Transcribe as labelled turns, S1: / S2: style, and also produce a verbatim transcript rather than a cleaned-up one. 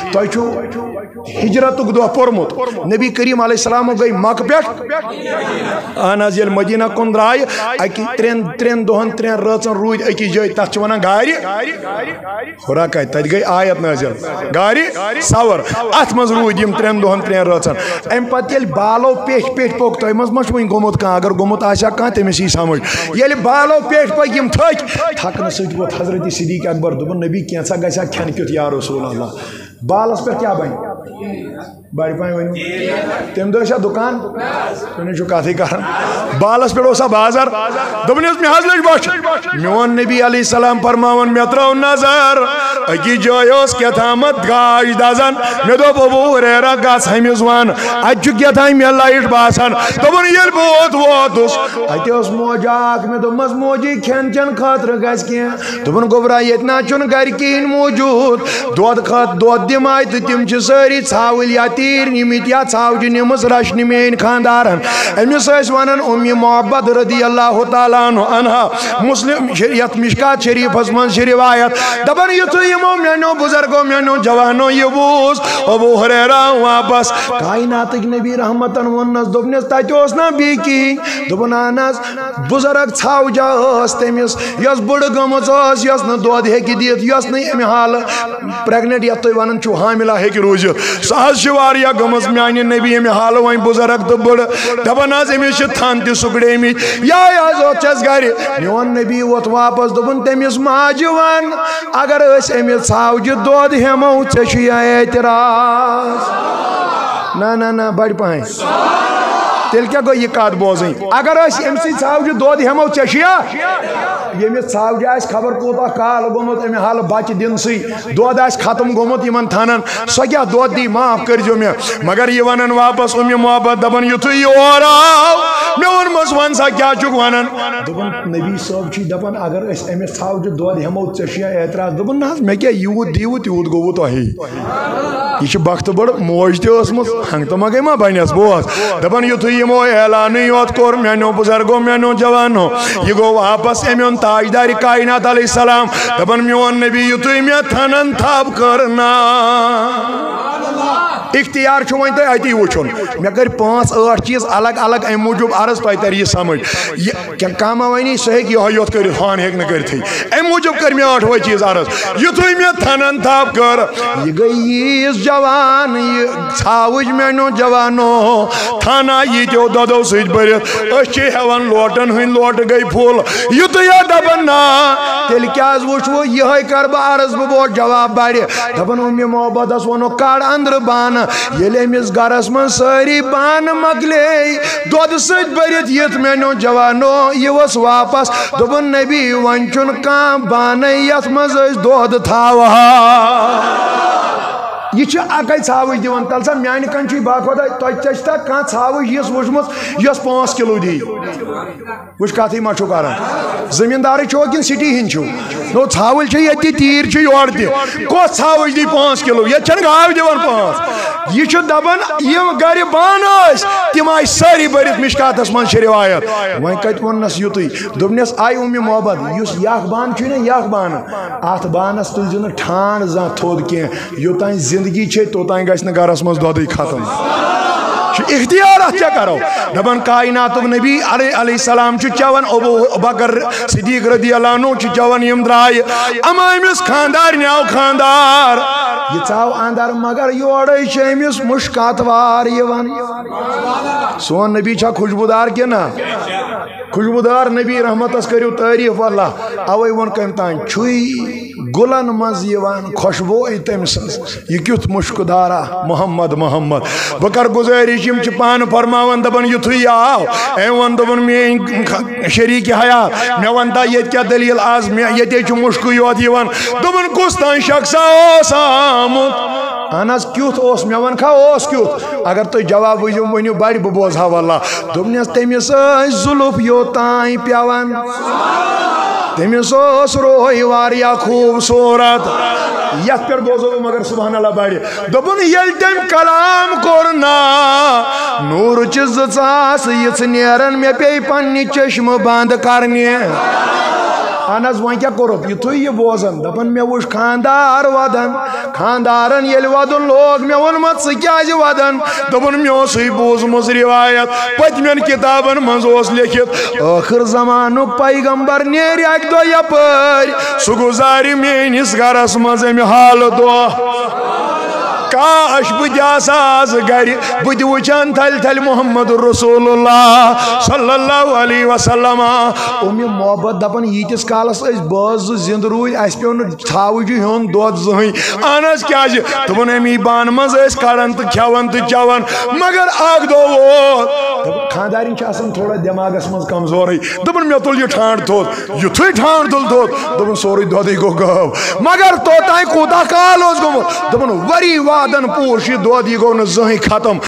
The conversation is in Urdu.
S1: تو چھو ہجرت دہ پورمت نبی کریم علیہ السلام گئی مکہ پہ اہن حظ یل مدینہ کن درائے اکی ترین ترین دہن ترین رچن روید اکی جائے تک چھ ونان گاری خورا کہ تت گئی آیت نازل گاری سور ات مز روید یم ترین دہن ترین رچن ام پتہ یل بالو پیٹ پیٹ پوک تہ مز مش وین گومت کان اگر گومت آسیا کان تمس ای سمجھ یل بالو پیٹ پوک یم تھک تھکن سۭتۍ ووت حضرت صدیق اکبر دوپن نبی کینژھا گژھیا کھٮ۪ن کیُتھ یا رسول اللہ بالس پہ کیا بنہِ بڑ پہ ورنو تم دہ دکان تھی کتھی کر بالس پہ اوسا بازار دپن مے حض لج بچ میون نبی علیہ السلام فرماون مے ترو نظر اکی جائے کیا تھامت گاش دزان مے دپ ابو ہریرہ گس ہمس ون اتہ کیا تھام مے لائٹ باسان دپن یل بہت ووتس اتہ اس موجہ اک مے دپمس موجی کھین چین خاطر گژھِ کینٛہہ دپن گوبرا ییٚتہِ نہ چھُنہٕ گرِ کہین موجود دۄد خٲطرٕ دۄد دِماے تہٕ تِم چھِ سٲری ژھاوٕلۍ یا تیٖر نِمٕتۍ یا ژھاوجہِ نِمٕژ رچھنہِ میٛٲنۍ خانٛدارن أمِس ٲسۍ ونان اُمہِ محبت رضی اللہ تعالیٰ عنہا مسلم یتھ مشکات شریفس منٛز چھِ روایت دپان یُتھُے یِمو میٛانیو بُزرگو میٛانیو جوانو یہِ بوٗز ابو ہریرہ واپس کائناتٕکۍ نبی رحمتن ووٚننس دوٚپنس تتہِ اوس نا بیٚیہِ کِہیٖنۍ دوٚپُن اہن حظ بُزرگ ژھاوجا ٲس تٔمِس یۄس بٕڑٕ گٔمٕژ ٲس یۄس نہٕ دۄد ہیٚکہِ دِتھ یۄس نہٕ امہِ حالہٕ پریگنٹ یتھ تُہۍ ونان چھِو حاملہ ہیٚکہِ روٗزِتھ سۄ حظ چھِ واریاہ گٔمٕژ میانہِ نبی امہِ حالہٕ وۄنۍ بُزرگ تہٕ بٕڑٕ دپان حظ أمِس چھِ تھن تہِ سُکڑیمٕتۍ یہے حظ اوت چھس گرِ میون نبی ووت واپس دوٚپُن تٔمِس ماجہِ ون اگر أسۍ أمِس ژھاوجہِ دۄد ہٮ۪مو ژےٚ چھُ یا اعتراض نہ نہ نہ بڑِ پہن تیٚلہِ کیٛاہ گٔے یہِ کتھ بوزٕنۍ اگر أسۍ أمۍ سٕے ژھاوجہِ دۄد ہٮ۪مو ژےٚ چھُیا ییٚمِس ژھاوجہِ آسہِ خبر کوٗتاہ کال گوٚمُت امہِ حالہٕ بچہِ دِنسٕے دۄد آسہِ ختم گوٚمُت یِمن تھنن سۄ کیٛاہ دۄد دی معاف کٔرۍزیو مےٚ مگر یہِ ونان واپس اُمہِ محبت دپان یُتھُے یہِ اورٕ آو مےٚ ووٚنمس ون سا کیٛاہ چھُکھ ونان دوٚپُن نبی صٲب چھُے دپان اگر أسۍ أمِس ژھاوجہِ دۄد ہٮ۪مو ژےٚ چھُیا اعتراض دوٚپُن نہ حظ مےٚ کیٛاہ یوٗت دیٖوٕ تیوٗت گوٚوٕ تۄہے یہ چھِ بختہٕ بٔڑ موج تہِ ٲسمٕژ ہنٛگتہٕ منٛگے ما بنٮ۪س بوز دپان یُتھُے یِمو اعلانٕے یوت کوٚر میٛانیو بُزرگو میٛانیو جوانو یہِ گوٚو واپس امیُن تاجدارِ کائنات علیہ السلام دپان میون نبی یُتھُے مےٚ تھنن تھپھ کٔر نا اختیار چھُ وۄنۍ تۄہہِ اتی وٕچھُن مےٚ کٔرۍ پانٛژھ ٲٹھ چیٖز الگ الگ امہِ موٗجوٗب عرض تۄہہِ ترِ یہِ سمجھ یہِ کانٛہہ ما وَنی سُہ ہیٚکہِ یِہوٚے یوت کٔرِتھ ہان ہیٚکہِ نہٕ کٔرِتھٕے امہِ موٗجوٗب کٔرۍ مےٚ ٲٹھوَے چیٖز عرض یُتھُے مےٚ تھنن تھپھ کٔر یہِ گٔے ییٖژ جوان یہِ ژھاوٕج میٛانیو جوانو تھن آے ییٖتیو دۄدو سۭتۍ بٔرِتھ أسۍ چھِ ہٮ۪وان لوٹن ہٕنٛدۍ لوٹہٕ گٔے پھُل یُتھُے اَتھ دپان نا تیٚلہِ کیٛاہ حظ وٕچھوٕ یِہوٚے کر بہٕ عرض بہٕ بوٹ جواب بڑِ دپان اُمہِ محبتس ووٚنُکھ کڑ انٛدرٕ بانہٕ ییٚلہِ أمِس گرس منٛز سٲری بانہٕ مۄکلے دۄدٕ سۭتۍ بٔرِتھ یِتھ میٛانیو جوانو یہِ ؤژھ واپس دوٚپُن نبی وۄنۍ چھُنہٕ کانٛہہ بانَے یتھ منٛز أسۍ دۄد تھاوہا یہ چھِ اکے ژھاوٕج دِوان تَلہٕ سا میانہِ کَنہِ چھُے باخۄدا تۄہہِ ژےٚ چھِ تَتھ کانٛہہ ژھاوٕج یِژھ وٕچھمٕژ یۄس پانٛژھ کِلوٗ دی وٕچھ کَتھٕے ما چھُو کران زٔمیٖندارٕے چھُوا کِنہٕ سِٹی ہِنٛدۍ چھُو نو ژھاوٕلۍ چھِ ییٚتہِ تہِ تیٖر چھِ یورٕ تہِ کۄس ژھاوٕج دی پانٛژھ کِلوٗ ییٚتہِ چھَنہٕ گاو دِوان پانٛژھ یہِ چھُ دپان یِم گرِ بانہٕ ٲسۍ تِم آیہِ سٲری بٔرِتھ مشکاتس منٛز چھِ روایت وۄنۍ کتہِ ووٚننس یُتُے دوٚپنس آیہِ اُمہِ محبت یُس یکھ بانہٕ چھُے نا یکھ بانہٕ اتھ بانس تُلزِ نہٕ ٹھانٛڈ زانٛہہ تھوٚد کینٛہہ یوٚتانۍ زندگی چھے توٚتانۍ گژھِ نہٕ گرس منٛز دۄدٕے ختم اختیار اتھ کیا کرو دپان کائناتُک نبی علیہ السلام چھُ چٮ۪وان ابو بکر صدیق رضی اللہ عنہ چھُ چٮ۪وان یِم درٛایہِ اما أمِس خانٛدارنہِ آو خانٛدار یہِ ژاو اندر مگر یورے چھِ أمِس مُشکات وار یِوان سون نبی چھا خوشبودار کِنہٕ خوشبودار نبی رحمتس کٔرِو تعریٖف اللہ اوے ووٚن کٔمۍ تانۍ چھُے گُلن منٛز یِوان خوشبوے تٔمۍ سٕنٛز یہِ کیُتھ مُشکہٕ دارا محمد محمد بہٕ کر گُزٲرِش یِم چھِ پانہٕ فرماوان دپان یُتھُے یہِ آو أمۍ ووٚن دوٚپُن میٛٲنۍ شریٖکہِ حیات مےٚ وَن تا ییٚتہِ کیٛاہ دٔلیٖل آز مےٚ ییٚتے چھُ مُشکہٕ یوت یِوان دوٚپُن کُس تانۍ شخصا اوس آمُت اہن حظ کیُتھ اوس مےٚ وَن کھا اوس کیُتھ اگر تُہۍ جواب ؤنِو ؤنِو بڑِ بہٕ بوزٕ ہا واللہ دوٚپنس تٔمِس ٲسۍ زُلُف یوٚتانۍ پٮ۪وان تٔمِس اوس روے واریاہ خوٗبصوٗرت یتھ پٮ۪ٹھ بوزو بہٕ مگر سبحان اللہ بڑِ دوٚپُن ییٚلہِ تٔمۍ کلام کوٚر نا نوٗرچہِ زٕ ژاس یِژھ نیران مےٚ پیٚیہِ پننہِ چشمہٕ بنٛد کرنہِ اہن حظ وۄنۍ کیٛاہ کوٚرُکھ یُتھُے یہِ بوزان دَپان مےٚ وٕچھ خانٛدار وَدان خانٛدارن ییٚلہِ وَدُن لوگ مےٚ ووٚنمت ژٕ کیٛازِ وَدان دوٚپُن مےٚ اوسُے بوٗزمٕژ رِوایت پٔتمٮ۪ن کِتابن منٛز اوس لیکھِتھ ٲخٕر زمانُک پیغمبر نیرِ اَکہِ دۄہ یپٲرۍ سُہ گُزارِ میٛٲنِس گرس منٛز اَمہِ حالہٕ دۄہ کاش بہٕ تہِ آسہٕ آز گرِ بہٕ تہِ وٕچھان تھلہِ تھلہِ محمد رسول اللہ صلی اللہ علیہ وسلم اوٚم یہِ محبت دپان ییٖتِس کالس أسۍ بٲژ زٕ زِندٕ روٗدۍ اَسہِ پیوٚو نہٕ ژھاوٕجہِ ہیوٚن دۄد زٕہٕنۍ اہن حظ کیٛازِ دوٚپُن امی بانہٕ منٛز ٲسۍ کڑان تہٕ کھٮ۪وان تہٕ چٮ۪وان مگر اکھ دۄہ ووت خانٛدارٮ۪ن چھِ آسان تھوڑا دٮ۪ماغس منٛز کمزورٕے دوٚپُن مےٚ تُل یہِ ٹھانٛڈ تھوٚد یُتھُے ٹھانٛڈ تُل تھوٚد دوٚپُن سورُے دۄدٕے گوٚو گٲو مگر توٚتانۍ کوٗتاہ کال اوس گوٚمُت دوٚپُن ؤری وادن پوٗر چھُ یہِ دۄد یہِ گوٚو نہٕ زٕہٕنۍ ختم